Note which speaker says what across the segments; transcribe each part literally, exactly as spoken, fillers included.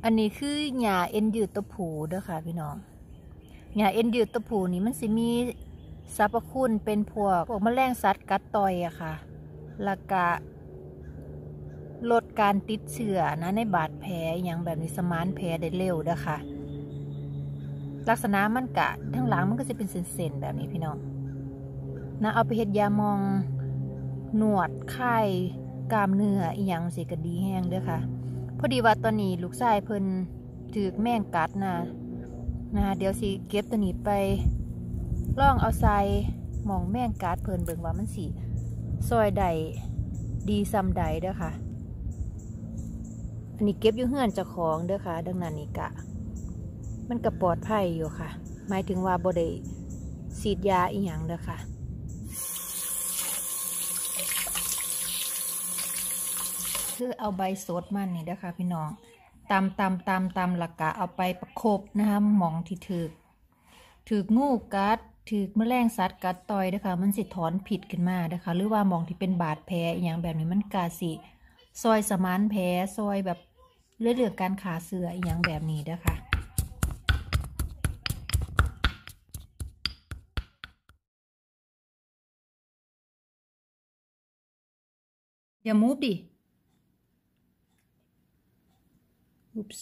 Speaker 1: อันนี้คือหญ้าเอ็นยืดตัวผู้เด้อค่ะพี่น้องหญ้าเอ็นยืดตัวผู้นี่มันสิมีสรรพคุณเป็นพวกพวกแมลงสัตว์กัดต่อยอะค่ะแล้วก็ลดการติดเชื้อนะในบาดแผลอย่างแบบนี้สมานแผลได้เร็วเด้อค่ะลักษณะมันกะทั้งหลังมันก็จะเป็นเส้นๆแบบนี้พี่น้องนะเอาไปเฮ็ดยามองหนวดไข้กล้ามเนื้ออีหยังสิก็ดีแห้งเด้อค่ะพอดีว่าตอนนี้ลูกชายเพิ่นถือแม่งกัดนะนะเดี๋ยวสิเก็บตัวนี้ไปลองเอาใส่หม่องแม่งกัดเพิ่นเบิ่งว่ามันสิซอยใดดีซ้ำใดเด้อค่ะอันนี้เก็บอยู่เฮือนเจ้าของเด้อค่ะดังนั้นนี่กะมันก็ปลอดภัยอยู่ค่ะหมายถึงว่าบ่ได้ฉีดยาอีหยังเด้อค่ะคือเอาใบสดมันนี่เด้อค่ะพี่น้องตำตำตำตำหลักกะเอาไปประคบนะคะหมองที่ถือถืองูกัดถือแมลงสัตว์กัดต่อยเด้อค่ะมันสิถอนผิดขึ้นมาเด้อค่ะหรือว่าหมองที่เป็นบาดแผลอีหยังแบบนี้มันกาสิซอยสมานแผลซอยแบบเรื่องการขาเสื่ออีหยังแบบนี้เด้อค่ะอย่ามูฟดิ oops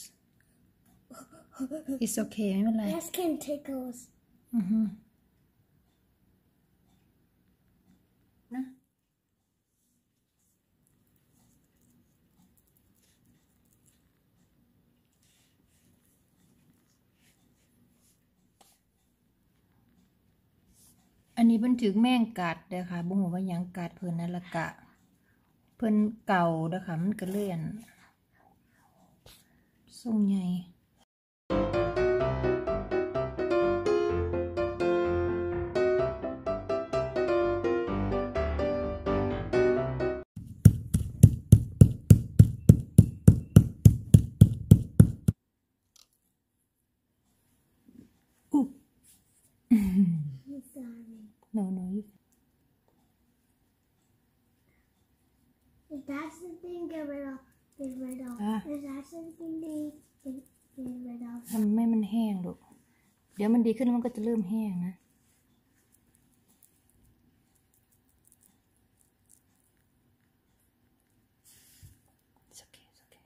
Speaker 1: it's okay ไม่เป็นไร
Speaker 2: Your skin tickles
Speaker 1: อือฮึนะอันนี้เพิ่นถือแม่งกัดเด้อค่ะบ่ฮู้ว่าหยังกัดเพิ่นนั่นละกะเพิ่นเก่าเด้อค่ะมันก็เลื่อนทรงใหญ่อุ๊
Speaker 2: I'm sorry
Speaker 1: no no you
Speaker 2: if that's the thing get rid of get rid of
Speaker 1: Ah.
Speaker 2: if that's the thing get get rid of
Speaker 1: ทำให้มันแห้งลูกเดี๋ยวมันดีขึ้นมันก็จะเริ่มแห้งนะIt's okay, it's okay.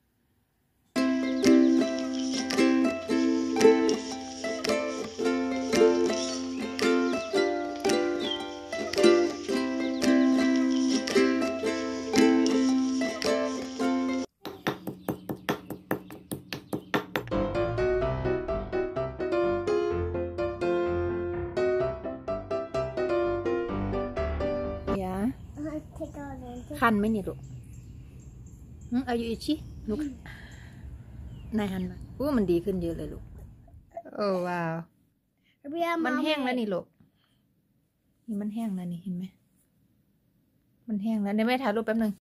Speaker 1: อย่า
Speaker 2: I take out it
Speaker 1: คันไหมเนี่ยลูกอืมอายุอีชิลูกนายหันมาอู้มันดีขึ้นเยอะเลยลูกโอ้ว้าวมันแห้งแล้วนี่ลูกนี่มันแห้งแล้วนี่เห็นไหมมันแห้งแล้วเดี๋ยวแม่ถ่ายรูปแป๊บนึง